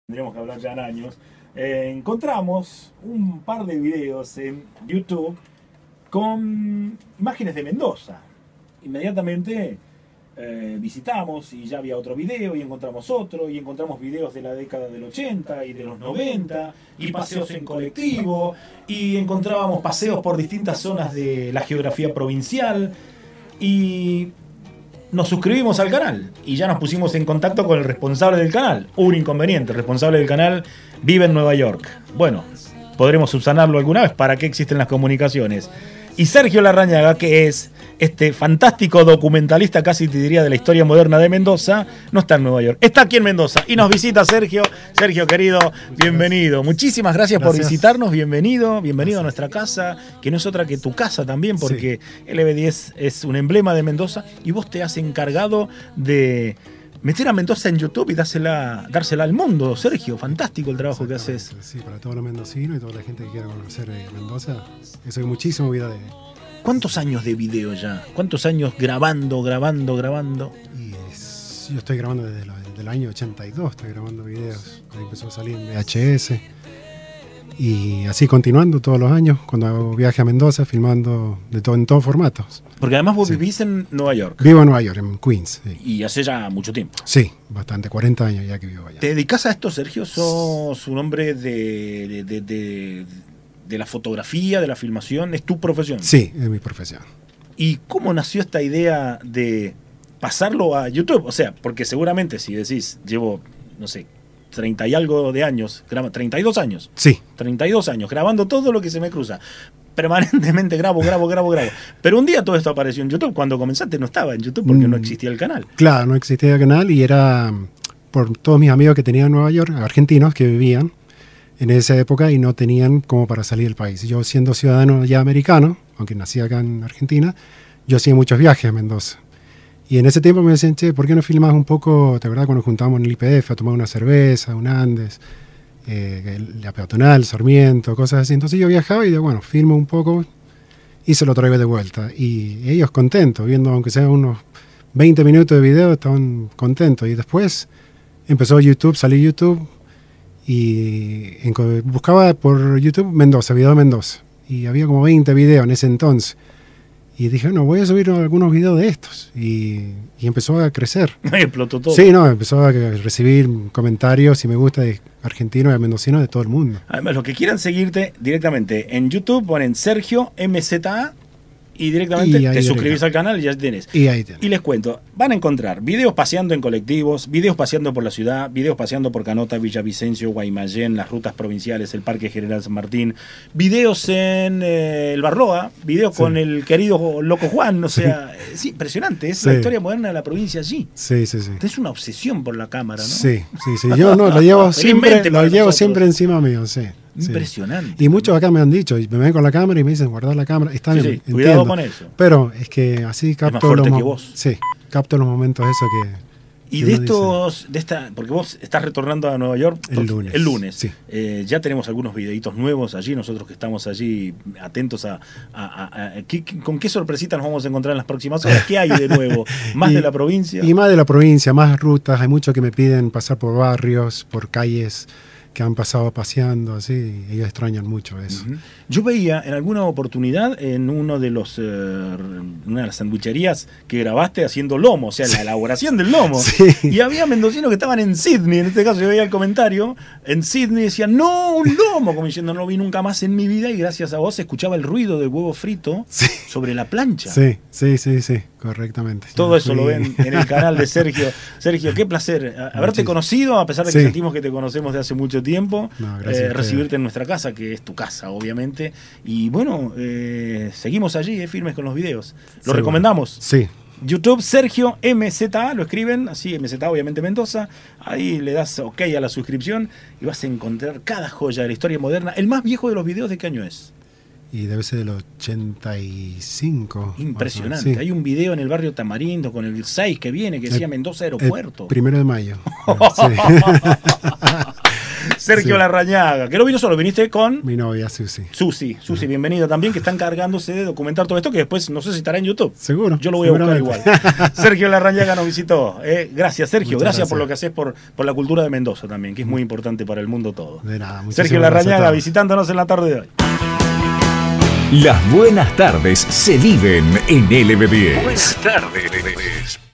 Tendríamos que hablar ya en años, encontramos un par de videos en YouTube con imágenes de Mendoza. Inmediatamente visitamos y ya había otro video y encontramos otro y encontramos videos de la década del 80 y de los 90 y paseos en colectivo y encontrábamos paseos por distintas zonas de la geografía provincial y nos suscribimos al canal y ya nos pusimos en contacto con el responsable del canal. Un inconveniente, el responsable del canal vive en Nueva York. Bueno, podremos subsanarlo alguna vez. ¿Para qué existen las comunicaciones? Y Sergio Larrañaga, que es este fantástico documentalista, casi te diría, de la historia moderna de Mendoza, no está en Nueva York, está aquí en Mendoza y nos visita Sergio. Sergio, querido, bienvenido. Muchísimas gracias por visitarnos, bienvenido a nuestra casa, que no es otra que tu casa también, porque LB10 es un emblema de Mendoza y vos te has encargado de meter a Mendoza en YouTube y dársela al mundo. Sergio, fantástico el trabajo que haces. Sí, para todos los mendocinos y toda la gente que quiera conocer Mendoza, eso hay muchísimo vida de... ¿Cuántos años de video ya? ¿Cuántos años grabando? Y yo estoy grabando desde el año 82, estoy grabando videos. Ahí empezó a salir en VHS. Y así continuando todos los años, cuando hago viaje a Mendoza, filmando en todos formatos. Porque además vos vivís en Nueva York. Vivo en Nueva York, en Queens. Sí. Y hace ya mucho tiempo. Sí, bastante, 40 años ya que vivo allá. ¿Te dedicas a esto, Sergio? ¿Sos un hombre de la fotografía, de la filmación? ¿Es tu profesión? Sí, es mi profesión. ¿Y cómo nació esta idea de pasarlo a YouTube? O sea, porque seguramente si decís, llevo, no sé, 30 y algo de años, 32 años. Sí. 32 años, grabando todo lo que se me cruza. Permanentemente grabo. Pero un día todo esto apareció en YouTube. Cuando comenzaste no estaba en YouTube porque no existía el canal. Claro, no existía el canal y era por todos mis amigos que tenía en Nueva York, argentinos que vivían en esa época y no tenían como para salir del país. Yo siendo ciudadano ya americano, aunque nací acá en Argentina, yo hacía muchos viajes a Mendoza. Y en ese tiempo me decían, che, ¿por qué no filmas un poco, de verdad, cuando nos juntábamos en el IPF a tomar una cerveza, un Andes, la peatonal, Sarmiento, cosas así? Entonces yo viajaba y digo, bueno, filmo un poco y se lo traigo de vuelta. Y ellos contentos, viendo aunque sean unos 20 minutos de video, estaban contentos. Y después empezó YouTube, salí YouTube y buscaba por YouTube Mendoza, video de Mendoza. Y había como 20 videos en ese entonces. Y dije, no, voy a subir algunos videos de estos. Y empezó a crecer. Explotó todo. Sí, no, empezó a recibir comentarios y me gusta de argentinos y mendocinos de todo el mundo. Además, los que quieran seguirte directamente en YouTube ponen Sergio MZA y directamente te suscribís al canal y ya tienes. Y ahí tenés. Y les cuento, van a encontrar videos paseando en colectivos, videos paseando por la ciudad, videos paseando por Canota, Villavicencio, Guaymallén, las rutas provinciales, el Parque General San Martín, videos en el Barloa, videos con el querido Loco Juan, o sea, es impresionante, es la historia moderna de la provincia allí. Sí. Es una obsesión por la cámara, ¿no? Sí. Yo no, lo llevo siempre encima mío, sí. Impresionante. Y muchos acá me han dicho, y me ven con la cámara y me dicen, guardar la cámara. Está bien, cuidado con eso. Pero es que así capto capto los momentos esos que... Y porque vos estás retornando a Nueva York el lunes. Sí. Ya tenemos algunos videitos nuevos allí, nosotros que estamos allí atentos ¿con qué sorpresitas nos vamos a encontrar en las próximas horas? ¿Qué hay de nuevo? ¿Más de la provincia? Y más de la provincia, más rutas. Hay muchos que me piden pasar por barrios, por calles que han pasado paseando, así, ellos extrañan mucho eso. Yo veía en alguna oportunidad en una de las sandwicherías que grabaste haciendo lomo, o sea, la elaboración del lomo. Sí. Y había mendocinos que estaban en Sydney, en este caso yo veía el comentario, en Sydney decían, no, un lomo, como diciendo, no lo vi nunca más en mi vida y gracias a vos escuchaba el ruido del huevo frito sobre la plancha. Sí, correctamente. Todo eso lo ven en el canal de Sergio. Sergio, qué placer haberte conocido, a pesar de que sentimos que te conocemos de hace mucho tiempo, recibirte en nuestra casa, que es tu casa, obviamente. Y bueno, seguimos allí, firmes con los videos. Lo recomendamos. Sí. YouTube, Sergio MZA, lo escriben, así, MZA obviamente Mendoza, ahí le das OK a la suscripción y vas a encontrar cada joya de la historia moderna. El más viejo de los videos, ¿de qué año es? Y debe ser del 85. Impresionante. Sí. Hay un video en el barrio Tamarindo con el 6 que viene, que decía Mendoza Aeropuerto. 1 de mayo. Sergio Sí. Larrañaga, que no vino solo, viniste con Mi novia, Susi. Susi, bienvenida también, que está encargándose de documentar todo esto, que después no sé si estará en YouTube. Seguro. Yo lo voy a buscar seguramente. igual. Sergio Larrañaga nos visitó. Gracias, Sergio. Muchas Gracias por gracias. lo que haces por la cultura de Mendoza también, que es muy importante para el mundo todo. De nada. muchísimas Sergio gracias a Larrañaga todos. visitándonos en la tarde de hoy. Las buenas tardes se viven en LB10. Buenas tardes.